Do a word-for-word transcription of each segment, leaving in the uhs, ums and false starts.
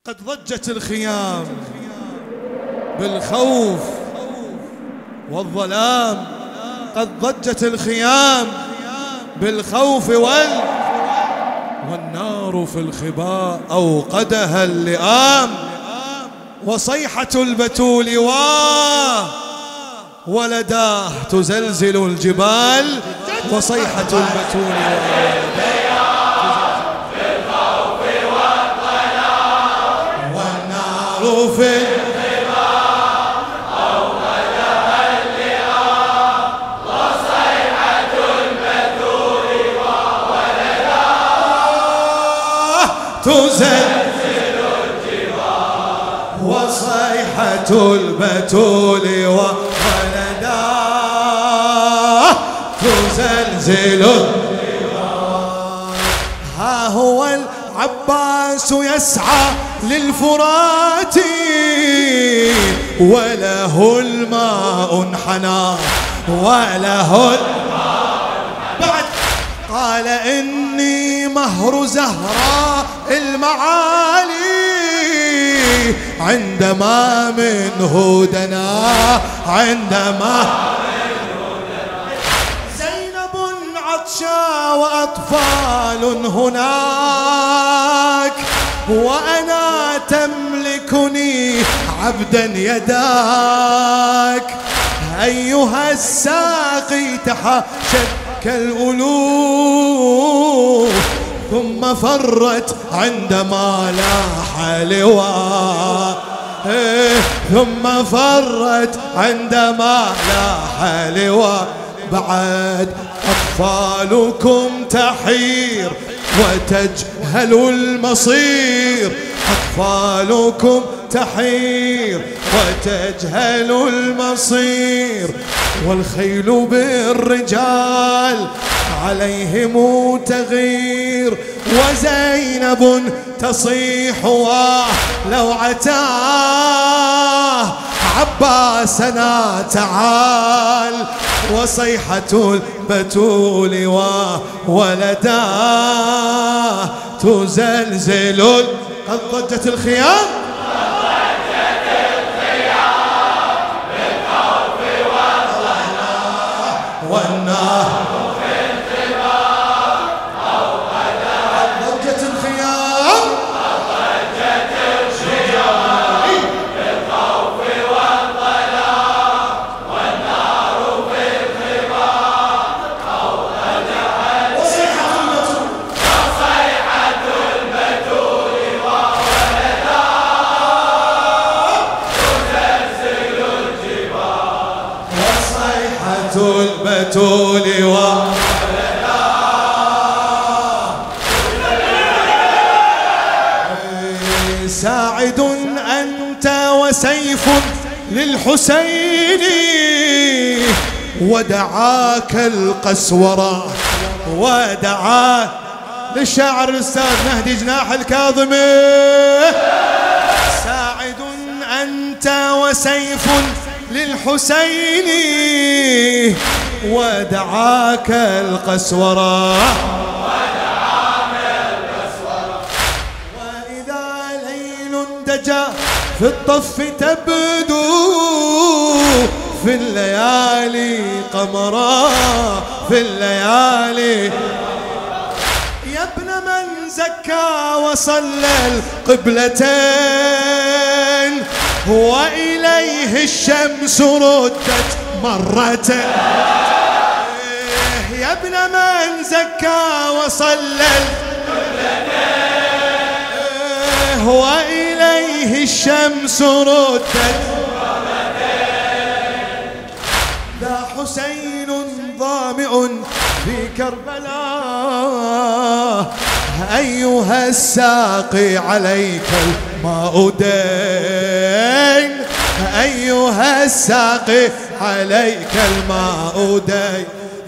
قد ضجت الخيام بالخوف والظلام، قد ضجت الخيام بالخوف وال والنار في الخباء أوقدها اللئام، وصيحة البتول واه ولداه تزلزل الجبال، وصيحة البتول وولداه في الخباء أوقدها اللئام، وصيحة البتول وولداه تزلزل الجبال، وصيحة البتول وولداه تزلزل الجبال. ها هو العباس يسعى للفرات وله الماء انحنى، وله الماء بعد قال إني مهر زهراء المعالي عندما منه دنا، عندما زينب عطشا وأطفال هناك، وأنا تملكني عبدا يداك، أيها الساقي تحاشت كالألوف، ثم فرت عندما لاح لواء، ثم فرت عندما لاح لواء. بعد أطفالكم تحير وتجهل المصير، أطفالكم تحير وتجهل المصير، والخيل بالرجال عليهم تغير، وزينب تصيح لو عتاه عباسنا تعال، وصيحة البتول وولداه تزلزل. قد ضجت الخيام بالخوف والظلام، والنار في الخباء أوقدها. قد ضجت الخيام ضجت الخيام بالخوف والظلام، والنار في الخباء أوقدها. وصيحة البتول وصيحة البتول وولداه تزلزل الجبال، وصيحة البتول وولداه ساعد أنت وسيف للحسين، ودعاك القسورة ودعاك للشاعر الأستاذ مهدي جناح الكاظمي. ساعد أنت وسيف للحسين، ودعاك القسورة، وإذا ليل دجا في الطف تبدو في الليالي قمرا، في الليالي يا ابن من زكى وصلى القبلتين، وإليه الشمس ردت مرتين، يا ابن من زكى وصلى القبلتين، وإليه الشمس ردت مرتين. ذا حسين ظامئ في كربلاء، أيها الساقي عليك الماء دين، أيها الساقي عليك الماء دين،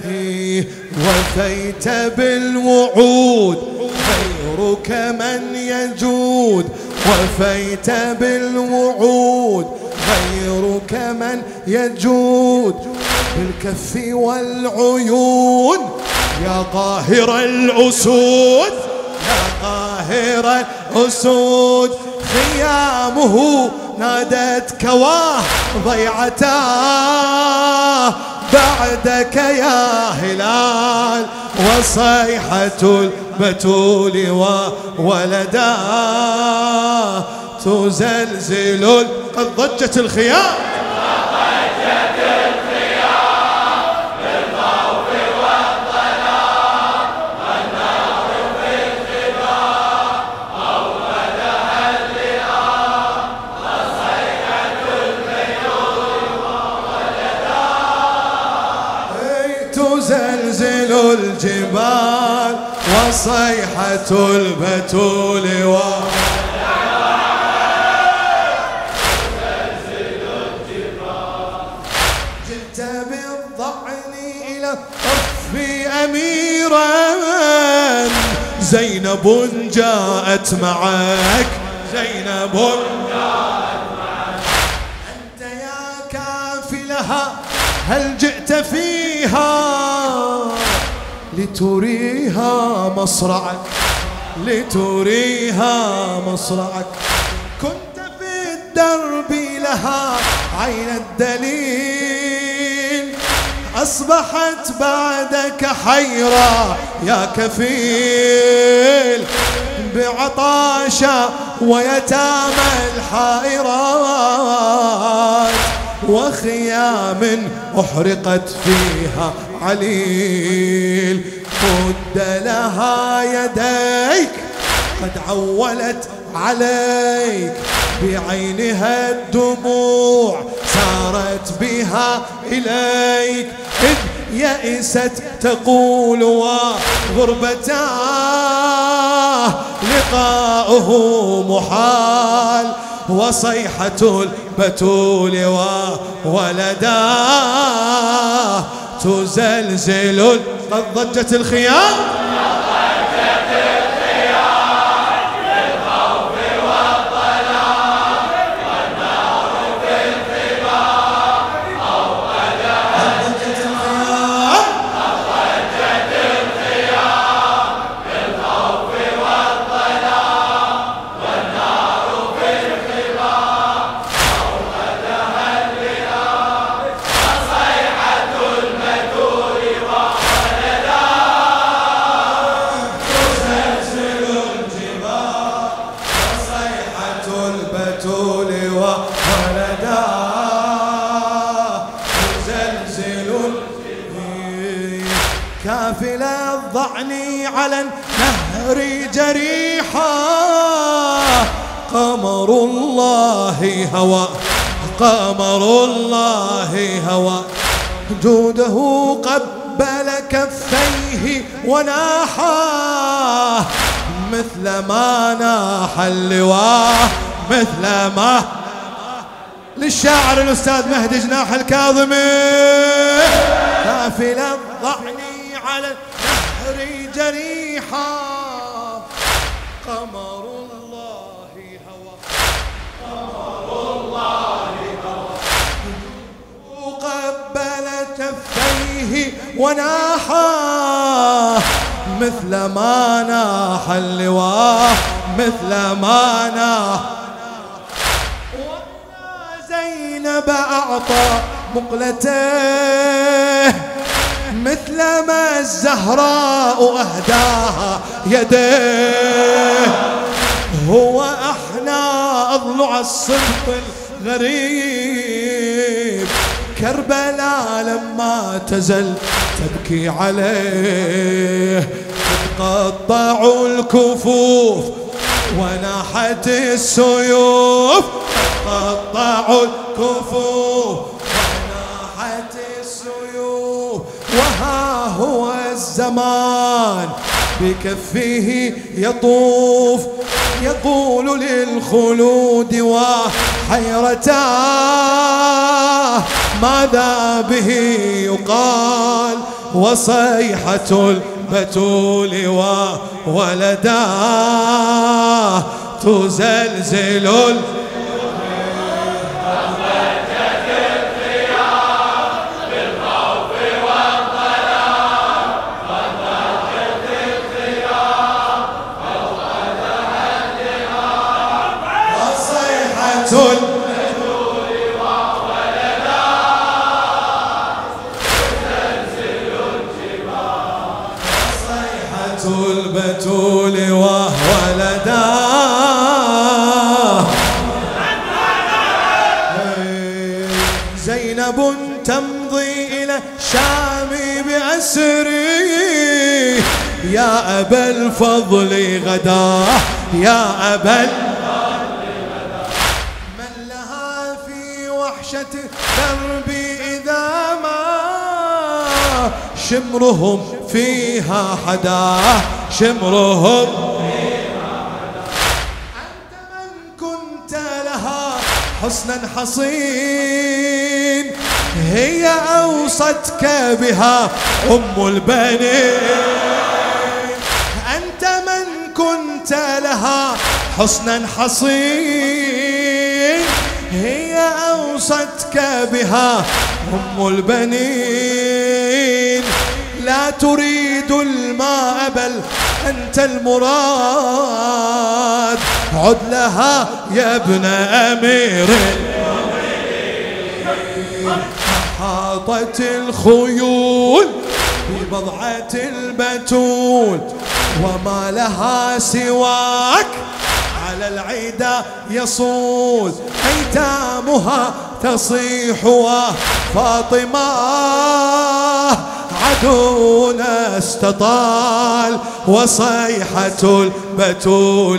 وفيت بالوعود غيرك من يجود، وفيت بالوعود غيرك من يجود، بالكف والعيون يا قاهر الأسود، يا قاهر الأسود. خيامه نادت كواه ضيعتاه بعدك يا هلال، وصيحة البتول وولداه تزلزل. قد ضجت الخيام تزلزل الجبال وصيحة البتول و جئت بالضعن إلى طف أميرا، زينب جاءت معك، زينب جاءت معك. أنت يا كافلها هل جئت فيها لتريها مصرعك، لتريها مصرعك. كنت في الدرب لها عين الدليل، أصبحت بعدك حيرة يا كفيل، بعطاشا ويتامى الحائرات وخيام أحرقت فيها عليل. مد لها يديك قد عولت عليك، بعينها الدموع سارت بها إليك، إذ يئست تقول وغربتاه لقاؤه محال، وصيحة البتول وولداه تزلزل. قد ضجت الخيام كافل الضعن على النهر جريحا، قمر الله هوى، قمر الله هوى. جوده قبل كفيه وناحاه، مثل ما ناح اللواه، مثل ما. للشاعر الأستاذ مهدي جناح الكاظمي. كافل الضعن على النهر جريحا، قمر الله هوى، قمر الله هوى. قبل كفيه وناحاه، مثل ما ناح اللواه، مثل ما ناح. زينب أعطى مقلته، مثل ما الزهراء أهداها يديه. هو أحنى أضلع الصدق الغريب، كربلاء لما تزل تبكي عليه. قطعوا الكفوف وناحت السيوف، قطعوا الكفوف وناحت السيوف. وها هو الزمان بكفه يطوف، يقول للخلود وحيرتاه ماذا به يقال، وصيحة البتول وولداه تزلزل. البتول البتول وولداه زينب تمضي إلى الشام بأسري يا أبا الفضل غداه يا أبا الفضل غداه من لها في وحشة دربي إذا ما شمرهم فيها حداه شمرهم فيها حداه أنت من كنت لها حسنا حصين هي أوصتك بها أم البنين أنت من كنت لها حسنا حصين هي أوصتك بها أم البنين لا تريد الماء بل أنت المراد عد لها يا ابن أمير حاطت الخيول ببضعة البتول وما لها سواك على العدا يصول أيتامها تصيح وفاطمة عدونا استطال وصيحة البتول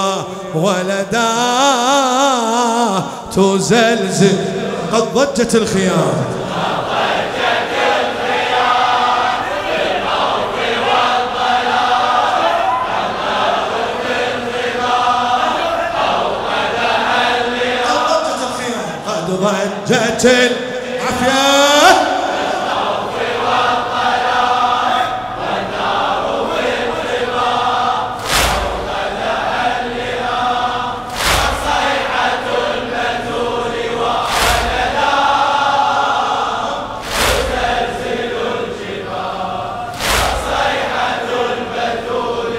وولداه تزلزل قد ضجت الخيام ضجت العافية بالخوف والضلال والنار والظلام فوق اللئام وصيحة البتول وولداه تزلزل الجبال وصيحة البتول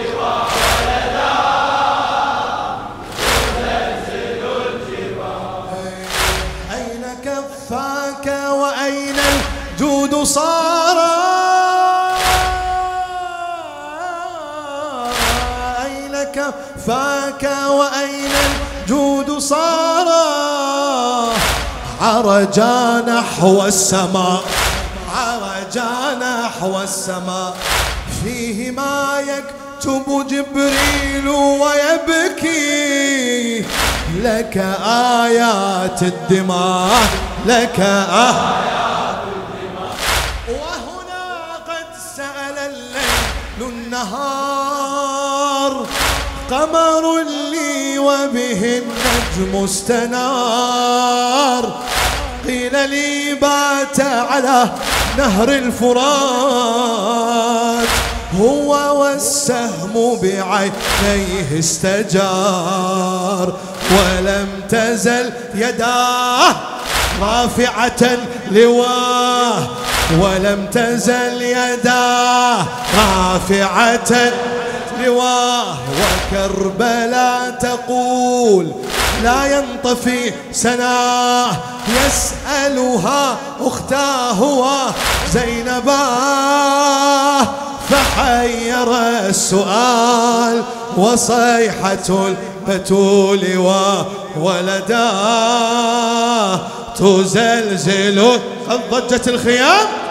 وولداه تزلزل الجبال أين كفاك وأين الجود صار أين كفاك وأين الجود صار عرجا نحو السماء عرجا نحو السماء فيه ما يكتب جبريل ويبكي لك آيات الدماء لك آيات الدماء وهنا قد سأل الليل النهار قمر لي وبه النجم استنار قيل لي بات على نهر الفرات هو والسهم بعينيه استجار ولم تزل يداه رافعة لواه ولم تزل يداه رافعة لواه وكربلاء تقول لا ينطفي سناه يسألها أختاه وزينباه فحير السؤال وصيحة البتول وولداه تزلزل قد ضجت الخيام